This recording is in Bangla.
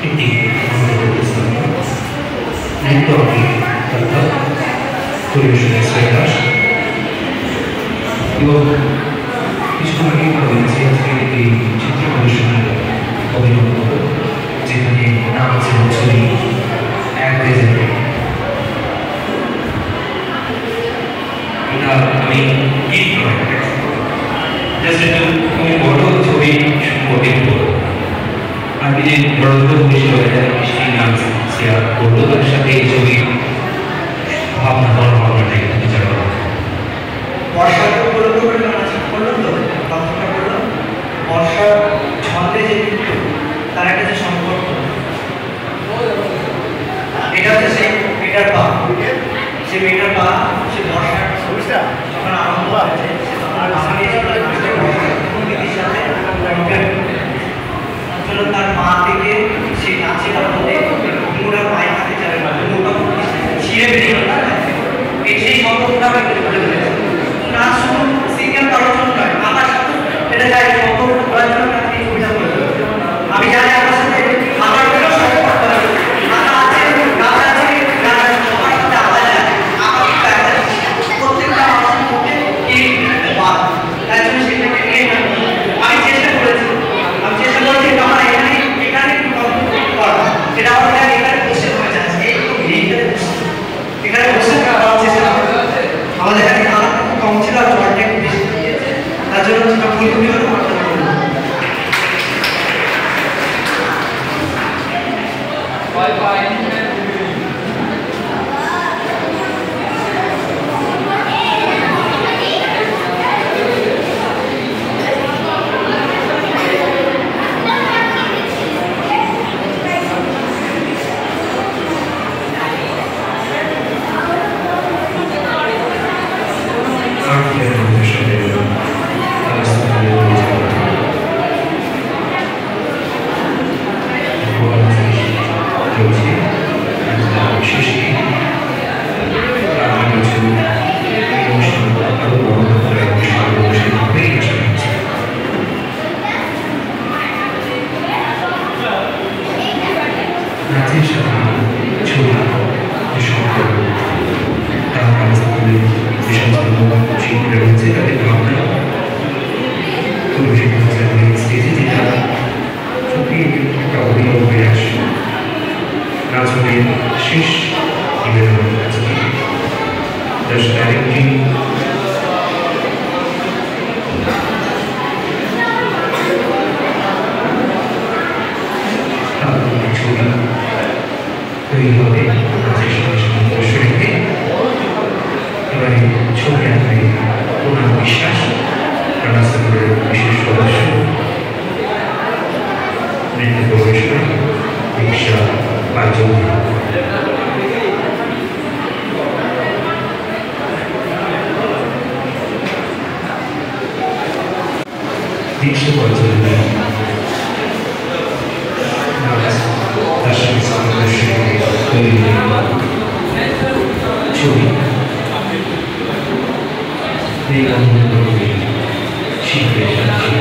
একটি নৃত্য অর্থাৎ পরিবেশনের শ্রেয়াস এবং কিছুক্ষণ আগে বলেছি আজকে এই চিত্র পরিবেশনের অভিনব যেখানে নাচ এবং ছবি এক হয়ে যাবে। এটা আমি গীত নয়, জাস্ট একটু খুবই বড় ছবি শুরু আমি যে বড় বিষয় মিষ্টি নাচ শেয়ার করবো তার সাথে এই ছবি ভাবনা বড় ভাবনাটাই বিচার করা বর্ষাকে উপলক্ষ করে করলো তো কথাটা বললো বর্ষার ছন্দে যে নৃত্য তার একটা যে সম্পর্ক এটা হচ্ছে সেই মেয়েটার পা সে মেয়েটার পা সে বর্ষার যখন আরম্ভ হয়েছে তার মা থেকে সেই নাচের মধ্যে ঘুমুরা পায়ে হাতে যাবে মোটামুটি ছিঁড়ে বেরিয়ে সেই সম্পর্কটা আমি বলে ফেলেছি নাচ শুধু সিঙ্গেল কারোর জন্য নয় আমার সাথে এটা যায় সম্পর্ক করার জন্য আপনি সুবিধা করে আমি জানি আমার সাথে আমার কোনো সম্পর্ক আমার আছে গান আছে গান আছে সবার সাথে আলাদা যায় আমার প্রত্যেকটা মানুষের মধ্যে এই বাদ তাই জন্য সেটাকে নিয়ে আমি চেষ্টা করেছি আমার এখানে করা সেটা আমাদের এখানে বসে হয়ে যাচ্ছে এখানে বসে করার চেষ্টা আমাদের এখানে খাওয়া খুব কম ছিল আর জলটা একটু বেশি দিয়েছে তার জন্য সেটা ফুলকপিও করতে শেষ নিবেদন আজকে জাস্ট ডাইরেক্টলি ছবি তৈরি হবে নাচের সঙ্গে সঙ্গে দর্শককে এবারে ছবি আঁকবে পুনঃ বিশ্বাস রানাসাগরের বিশেষ সদস্য নৃত্য পরিবেশনা দীক্ষা বাচৌধুরী দীক্ষা বাচৌধুরী তার সঙ্গে সদস্যকে তৈরি ছবি এই বন্ধু শিল্পের সাথে